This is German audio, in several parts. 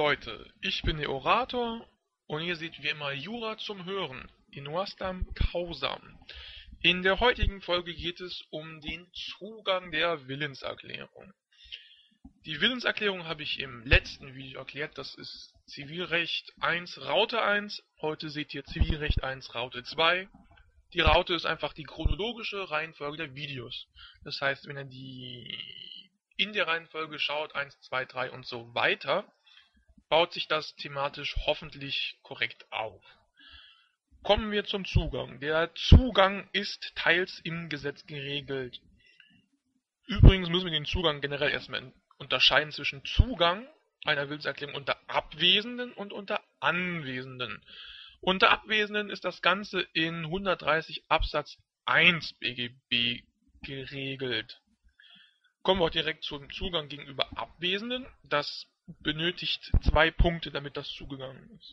Leute, ich bin der Orator und ihr seht wie immer Jura zum Hören in Wasdam Causam. In der heutigen Folge geht es um den Zugang der Willenserklärung. Die Willenserklärung habe ich im letzten Video erklärt, das ist Zivilrecht 1 Raute 1, heute seht ihr Zivilrecht 1 Raute 2. Die Raute ist einfach die chronologische Reihenfolge der Videos. Das heißt, wenn ihr die in der Reihenfolge schaut, 1, 2, 3 und so weiter, baut sich das thematisch hoffentlich korrekt auf. Kommen wir zum Zugang. Der Zugang ist teils im Gesetz geregelt. Übrigens müssen wir den Zugang generell erstmal unterscheiden zwischen Zugang einer Willenserklärung unter Abwesenden und unter Anwesenden. Unter Abwesenden ist das Ganze in 130 Absatz 1 BGB geregelt. Kommen wir auch direkt zum Zugang gegenüber Abwesenden. Das benötigt 2 Punkte, damit das zugegangen ist.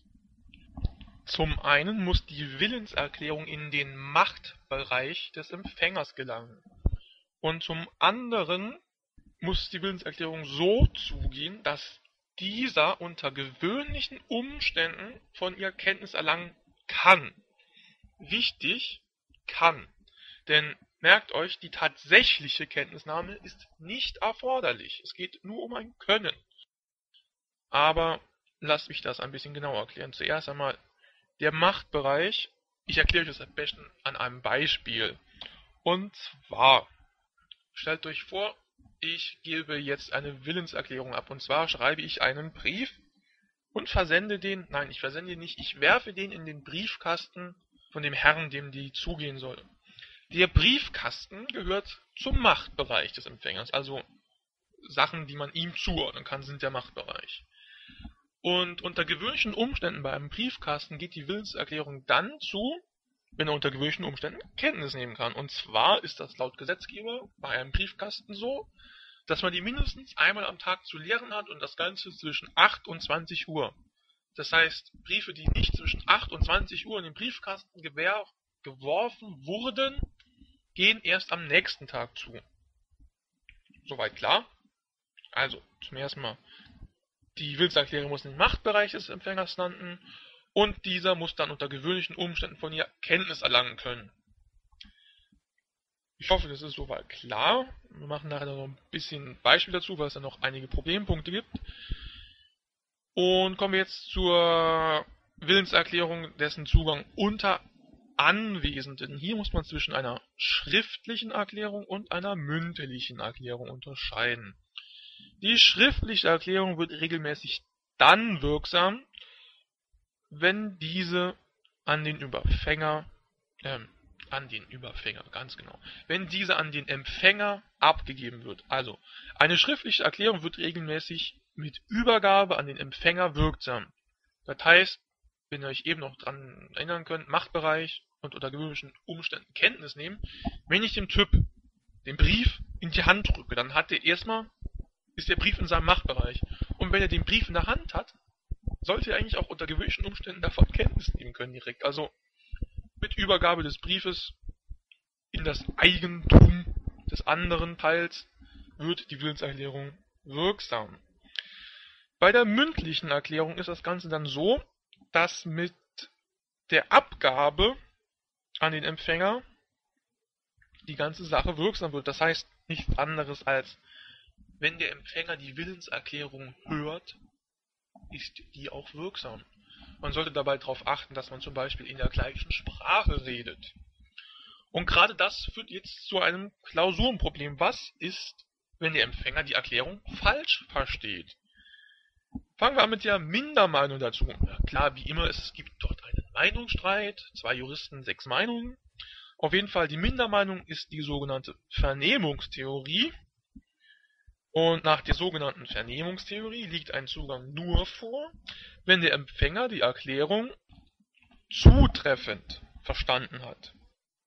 Zum einen muss die Willenserklärung in den Machtbereich des Empfängers gelangen. Und zum anderen muss die Willenserklärung so zugehen, dass dieser unter gewöhnlichen Umständen von ihr Kenntnis erlangen kann. Wichtig, kann. Denn merkt euch, die tatsächliche Kenntnisnahme ist nicht erforderlich. Es geht nur um ein Können. Aber lasst mich das ein bisschen genauer erklären. Zuerst einmal der Machtbereich. Ich erkläre euch das am besten an einem Beispiel. Und zwar, stellt euch vor, ich gebe jetzt eine Willenserklärung ab. Und zwar schreibe ich einen Brief und versende den, nein, ich versende ihn nicht, ich werfe den in den Briefkasten von dem Herrn, dem die zugehen soll. Der Briefkasten gehört zum Machtbereich des Empfängers, also Sachen, die man ihm zuordnen kann, sind der Machtbereich. Und unter gewöhnlichen Umständen bei einem Briefkasten geht die Willenserklärung dann zu, wenn er unter gewöhnlichen Umständen Kenntnis nehmen kann. Und zwar ist das laut Gesetzgeber bei einem Briefkasten so, dass man die mindestens einmal am Tag zu leeren hat und das Ganze zwischen 8 und 20 Uhr. Das heißt, Briefe, die nicht zwischen 8 und 20 Uhr in den Briefkasten geworfen wurden, gehen erst am nächsten Tag zu. Soweit klar? Also, zum ersten Mal, die Willenserklärung muss in den Machtbereich des Empfängers landen und dieser muss dann unter gewöhnlichen Umständen von ihr Kenntnis erlangen können. Ich hoffe, das ist soweit klar. Wir machen nachher noch ein bisschen Beispiel dazu, weil es da noch einige Problempunkte gibt. Und kommen wir jetzt zur Willenserklärung, dessen Zugang unter Anwesenden. Hier muss man zwischen einer schriftlichen Erklärung und einer mündlichen Erklärung unterscheiden. Die schriftliche Erklärung wird regelmäßig dann wirksam, wenn diese an den Überfänger, ganz genau, wenn diese an den Empfänger abgegeben wird. Also, eine schriftliche Erklärung wird regelmäßig mit Übergabe an den Empfänger wirksam. Das heißt, wenn ihr euch eben noch dran erinnern könnt, Machtbereich und unter gewöhnlichen Umständen Kenntnis nehmen, wenn ich dem Typ den Brief in die Hand drücke, dann ist der Brief in seinem Machtbereich. Und wenn er den Brief in der Hand hat, sollte er eigentlich auch unter gewöhnlichen Umständen davon Kenntnis nehmen können direkt. Also mit Übergabe des Briefes in das Eigentum des anderen Teils wird die Willenserklärung wirksam. Bei der mündlichen Erklärung ist das Ganze dann so, dass mit der Abgabe an den Empfänger die ganze Sache wirksam wird. Das heißt nichts anderes als, wenn der Empfänger die Willenserklärung hört, ist die auch wirksam. Man sollte dabei darauf achten, dass man zum Beispiel in der gleichen Sprache redet. Und gerade das führt jetzt zu einem Klausurenproblem. Was ist, wenn der Empfänger die Erklärung falsch versteht? Fangen wir an mit der Mindermeinung dazu. Ja, klar, wie immer, es gibt dort einen Meinungsstreit, 2 Juristen, 6 Meinungen. Auf jeden Fall, die Mindermeinung ist die sogenannte Vernehmungstheorie. Und nach der sogenannten Vernehmungstheorie liegt ein Zugang nur vor, wenn der Empfänger die Erklärung zutreffend verstanden hat.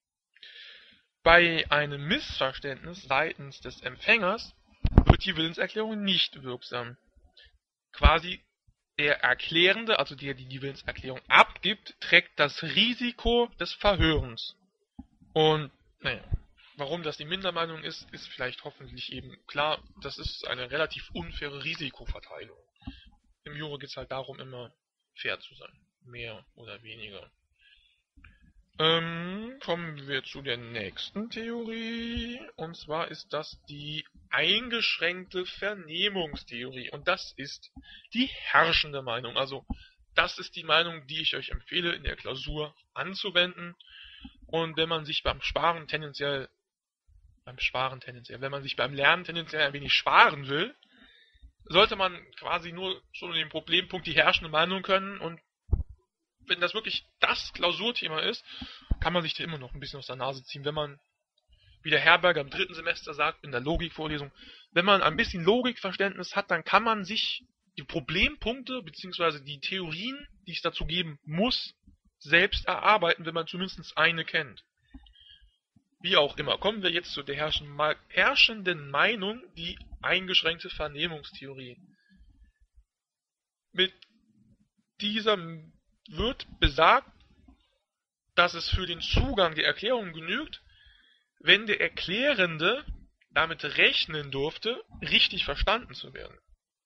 Bei einem Missverständnis seitens des Empfängers wird die Willenserklärung nicht wirksam. Quasi der Erklärende, also der, die Willenserklärung abgibt, trägt das Risiko des Verhörens. Und, warum das die Mindermeinung ist, ist vielleicht hoffentlich eben klar. Das ist eine relativ unfaire Risikoverteilung. im Jura geht es halt darum, immer fair zu sein. Mehr oder weniger. Kommen wir zu der nächsten Theorie. Und zwar ist das die eingeschränkte Vernehmungstheorie. Und das ist die herrschende Meinung. Also das ist die Meinung, die ich euch empfehle, in der Klausur anzuwenden. Und wenn man sich beim Lernen tendenziell ein wenig sparen will, sollte man quasi nur schon den Problempunkt die herrschende Meinung können. Und wenn das wirklich das Klausurthema ist, kann man sich da immer noch ein bisschen aus der Nase ziehen. Wenn man, wie der Herberger im 3. Semester sagt, in der Logikvorlesung, wenn man ein bisschen Logikverständnis hat, dann kann man sich die Problempunkte bzw. die Theorien, die es dazu geben muss, selbst erarbeiten, wenn man zumindest eine kennt. Wie auch immer, kommen wir jetzt zu der herrschenden Meinung, die eingeschränkte Vernehmungstheorie. Mit dieser wird besagt, dass es für den Zugang der Erklärung genügt, wenn der Erklärende damit rechnen durfte, richtig verstanden zu werden.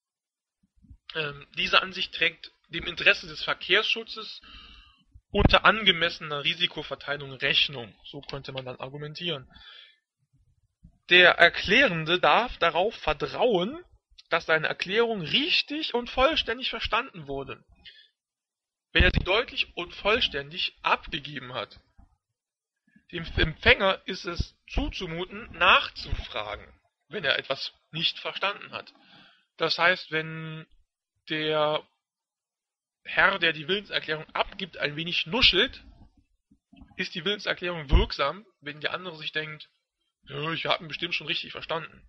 Diese Ansicht trägt dem Interesse des Verkehrsschutzes unter angemessener Risikoverteilung Rechnung. So könnte man dann argumentieren. Der Erklärende darf darauf vertrauen, dass seine Erklärung richtig und vollständig verstanden wurde. Wenn er sie deutlich und vollständig abgegeben hat. Dem Empfänger ist es zuzumuten, nachzufragen, wenn er etwas nicht verstanden hat. Das heißt, wenn der Herr, der die Willenserklärung abgibt, ein wenig nuschelt, ist die Willenserklärung wirksam, wenn der andere sich denkt, ich habe ihn bestimmt schon richtig verstanden.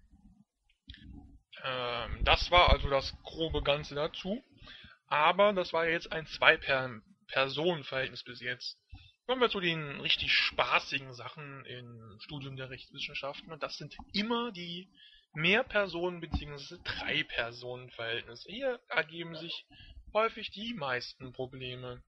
Das war also das grobe Ganze dazu. Aber das war jetzt ein Zwei-Personen-Verhältnis bis jetzt. Kommen wir zu den richtig spaßigen Sachen im Studium der Rechtswissenschaften. Und das sind immer die Mehrpersonen- bzw. Drei-Personen-Verhältnisse. Hier ergeben sich häufig die meisten Probleme.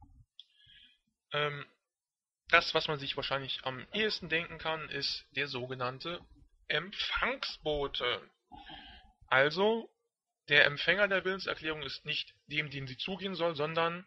Das, was man sich wahrscheinlich am ehesten denken kann, ist der sogenannte Empfangsbote. Also, der Empfänger der Willenserklärung ist nicht dem, den sie zugehen soll, sondern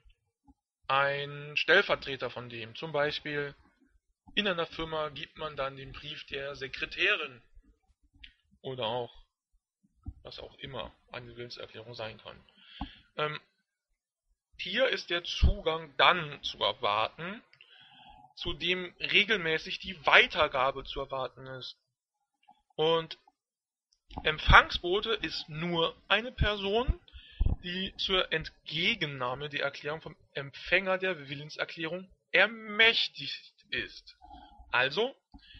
ein Stellvertreter von dem. Zum Beispiel in einer Firma gibt man dann den Brief der Sekretärin oder auch was auch immer eine Willenserklärung sein kann. Hier ist der Zugang dann zu erwarten, zu dem regelmäßig die Weitergabe zu erwarten ist. Und Empfangsbote ist nur eine Person, die zur Entgegennahme der Erklärung vom Empfänger der Willenserklärung ermächtigt ist. Also,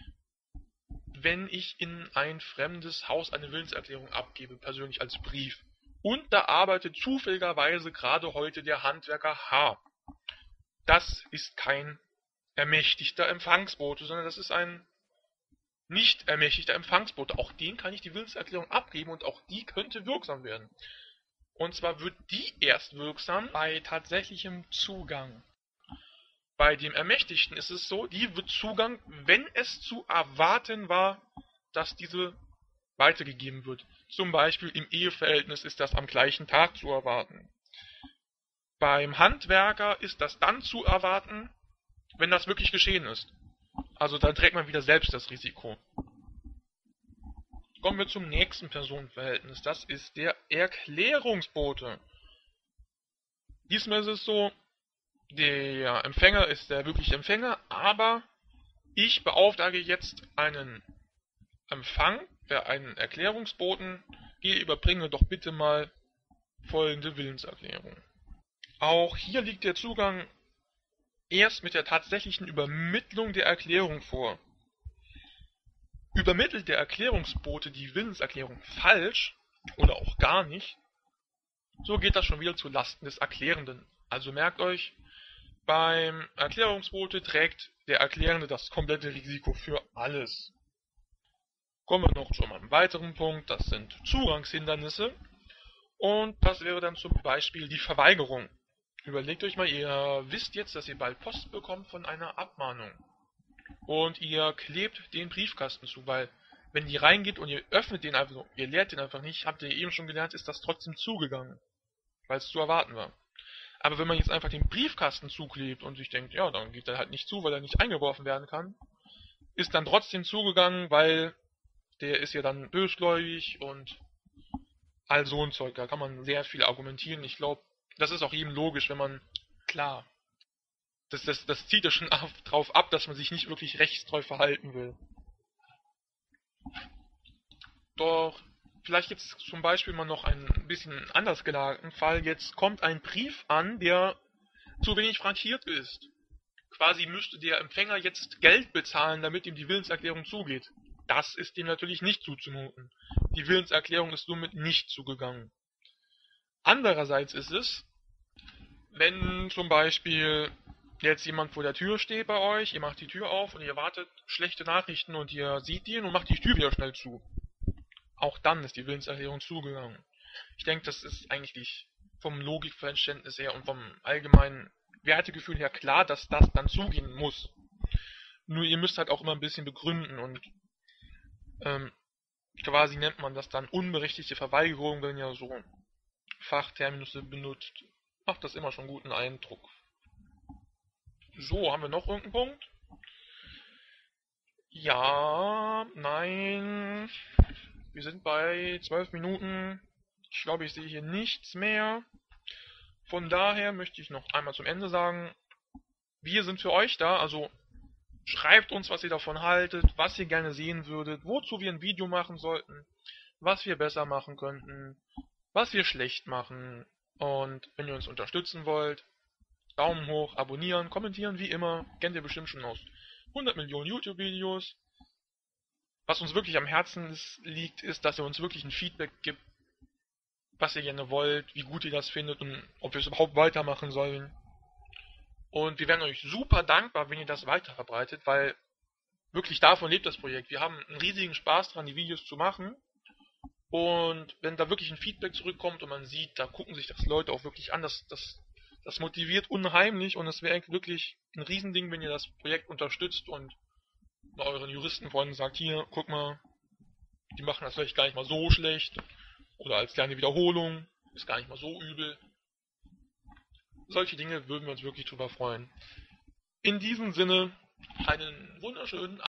wenn ich in ein fremdes Haus eine Willenserklärung abgebe, persönlich als Brief, und da arbeitet zufälligerweise gerade heute der Handwerker H. Das ist kein ermächtigter Empfangsbote, sondern das ist ein nicht ermächtigter Empfangsbote. Auch den kann ich die Willenserklärung abgeben und auch die könnte wirksam werden. Und zwar wird die erst wirksam bei tatsächlichem Zugang. Bei dem Ermächtigten ist es so, die wird Zugang, wenn es zu erwarten war, dass diese weitergegeben wird. Zum Beispiel im Eheverhältnis ist das am gleichen Tag zu erwarten. Beim Handwerker ist das dann zu erwarten, wenn das wirklich geschehen ist. Also dann trägt man wieder selbst das Risiko. Kommen wir zum nächsten Personenverhältnis. Das ist der Erklärungsbote. Diesmal ist es so, der Empfänger ist der wirkliche Empfänger, aber ich beauftrage jetzt einen einen Erklärungsboten, überbringe doch bitte mal folgende Willenserklärung. Auch hier liegt der Zugang erst mit der tatsächlichen Übermittlung der Erklärung vor. Übermittelt der Erklärungsbote die Willenserklärung falsch oder auch gar nicht, so geht das schon wieder zu Lasten des Erklärenden. Also merkt euch, beim Erklärungsbote trägt der Erklärende das komplette Risiko für alles. Kommen wir noch zu einem weiteren Punkt, das sind Zugangshindernisse. Und das wäre dann zum Beispiel die Verweigerung. Überlegt euch mal, ihr wisst jetzt, dass ihr bald Post bekommt von einer Abmahnung. Und ihr klebt den Briefkasten zu, weil wenn die reingeht und ihr öffnet den einfach, ihr leert den einfach nicht, habt ihr eben schon gelernt, ist das trotzdem zugegangen. weil es zu erwarten war. Aber wenn man jetzt einfach den Briefkasten zuklebt und sich denkt, ja, dann geht er halt nicht zu, weil er nicht eingeworfen werden kann, ist dann trotzdem zugegangen, weil der ist ja dann bösgläubig und all so ein Zeug. Da kann man sehr viel argumentieren. Ich glaube, das ist auch jedem logisch, wenn man, klar, das zieht ja schon drauf ab, dass man sich nicht wirklich rechtstreu verhalten will. Doch vielleicht jetzt zum Beispiel mal noch einen bisschen anders gelagerten Fall. Jetzt kommt ein Brief an, der zu wenig frankiert ist. Quasi müsste der Empfänger jetzt Geld bezahlen, damit ihm die Willenserklärung zugeht. Das ist dem natürlich nicht zuzumuten. Die Willenserklärung ist somit nicht zugegangen. Andererseits ist es, wenn zum Beispiel jetzt jemand vor der Tür steht bei euch, ihr macht die Tür auf und ihr wartet schlechte Nachrichten und ihr seht ihn und macht die Tür wieder schnell zu. Auch dann ist die Willenserklärung zugegangen. Ich denke, das ist eigentlich vom Logikverständnis her und vom allgemeinen Wertegefühl her klar, dass das dann zugehen muss. Nur ihr müsst halt auch immer ein bisschen begründen und quasi nennt man das dann unberechtigte Verweigerung, wenn ihr so Fachterminus benutzt. Macht das immer schon guten Eindruck. So, haben wir noch irgendeinen Punkt? Ja, nein. Wir sind bei 12 Minuten. Ich glaube, ich sehe hier nichts mehr. Von daher möchte ich noch einmal zum Ende sagen, wir sind für euch da, also schreibt uns, was ihr davon haltet, was ihr gerne sehen würdet, wozu wir ein Video machen sollten, was wir besser machen könnten, was wir schlecht machen. Und wenn ihr uns unterstützen wollt, Daumen hoch, abonnieren, kommentieren, wie immer, kennt ihr bestimmt schon aus 100 Millionen YouTube-Videos. Was uns wirklich am Herzen liegt, ist, dass ihr uns wirklich ein Feedback gibt, was ihr gerne wollt, wie gut ihr das findet und ob wir es überhaupt weitermachen sollen. Und wir wären euch super dankbar, wenn ihr das weiterverbreitet, weil wirklich davon lebt das Projekt. Wir haben einen riesigen Spaß dran, die Videos zu machen. Und wenn da wirklich ein Feedback zurückkommt und man sieht, da gucken sich das Leute auch wirklich an, das motiviert unheimlich und es wäre wirklich ein Riesending, wenn ihr das Projekt unterstützt und euren Juristenfreunden sagt, hier, guck mal, die machen das vielleicht gar nicht mal so schlecht. Oder als kleine Wiederholung, ist gar nicht mal so übel. Solche Dinge würden wir uns wirklich drüber freuen. In diesem Sinne, einen wunderschönen